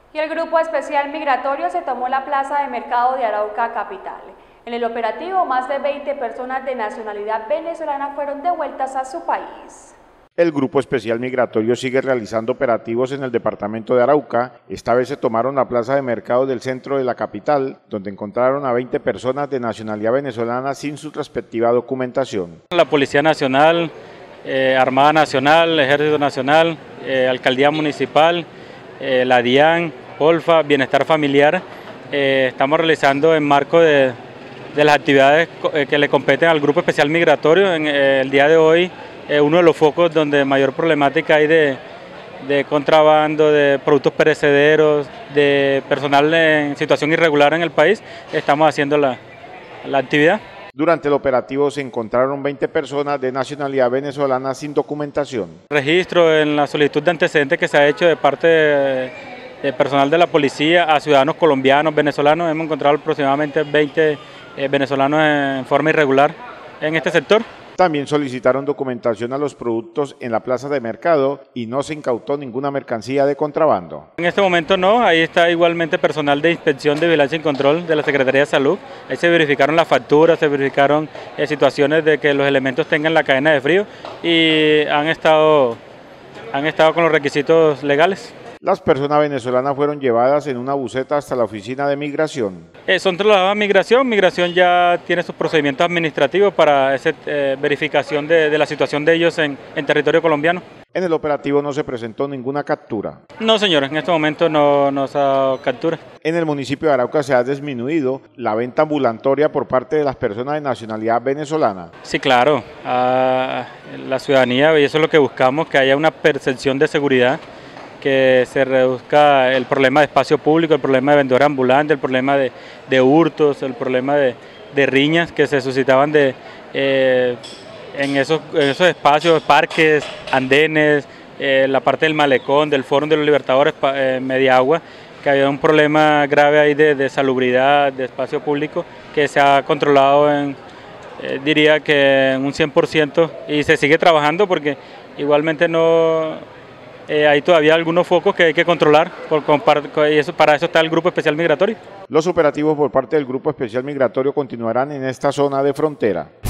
Y el Grupo Especial Migratorio se tomó la plaza de mercado de Arauca capital. En el operativo, más de 20 personas de nacionalidad venezolana fueron devueltas a su país. El Grupo Especial Migratorio sigue realizando operativos en el departamento de Arauca. Esta vez se tomaron la plaza de mercado del centro de la capital, donde encontraron a 20 personas de nacionalidad venezolana sin su respectiva documentación. La Policía Nacional, Armada Nacional, Ejército Nacional, Alcaldía Municipal, la DIAN, Polfa, Bienestar Familiar, estamos realizando en marco de las actividades que le competen al Grupo Especial Migratorio. En el día de hoy, uno de los focos donde mayor problemática hay de contrabando, de productos perecederos, de personal en situación irregular en el país, estamos haciendo la actividad. Durante el operativo se encontraron 20 personas de nacionalidad venezolana sin documentación. Registro en la solicitud de antecedentes que se ha hecho de parte de personal de la policía a ciudadanos colombianos, venezolanos. Hemos encontrado aproximadamente 20 venezolanos en forma irregular en este sector. También solicitaron documentación a los productos en la plaza de mercado y no se incautó ninguna mercancía de contrabando. En este momento no, ahí está igualmente personal de inspección de vigilancia y control de la Secretaría de Salud. Ahí se verificaron las facturas, se verificaron situaciones de que los elementos tengan la cadena de frío y han estado con los requisitos legales. Las personas venezolanas fueron llevadas en una buseta hasta la oficina de migración. Son trasladadas a migración. Migración ya tiene sus procedimientos administrativos para esa verificación de la situación de ellos en territorio colombiano. En el operativo no se presentó ninguna captura. No, señores, en este momento no se ha dado captura. En el municipio de Arauca se ha disminuido la venta ambulatoria por parte de las personas de nacionalidad venezolana. Sí, claro, la ciudadanía, y eso es lo que buscamos, que haya una percepción de seguridad, que se reduzca el problema de espacio público, el problema de vendedores ambulantes, el problema de hurtos, el problema de riñas que se suscitaban en esos espacios, parques, andenes, la parte del malecón, del Fórum de los Libertadores, Mediagua, que había un problema grave ahí de salubridad, de espacio público, que se ha controlado diría que en un 100%, y se sigue trabajando porque igualmente hay todavía algunos focos que hay que controlar, y para eso está el Grupo Especial Migratorio. Los operativos por parte del Grupo Especial Migratorio continuarán en esta zona de frontera.